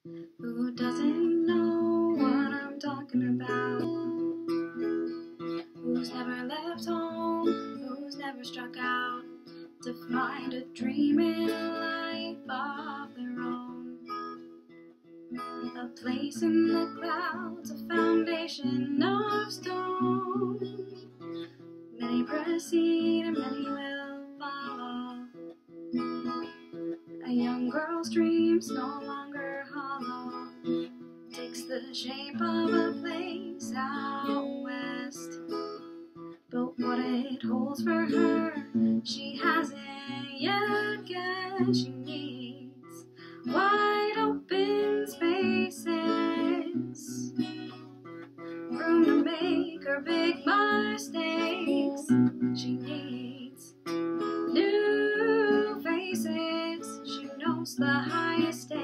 Who doesn't know what I'm talking about? Who's never left home? Who's never struck out to find a dreaming life of their own? A place in the clouds, a foundation of stone. Many proceed and many will follow. A young girl's dreams no longer hollow, takes the shape of a place out west. But what it holds for her, she hasn't yet guessed. She needs wide open spaces, room to make her big mistakes. She needs new faces. She knows the highest stakes.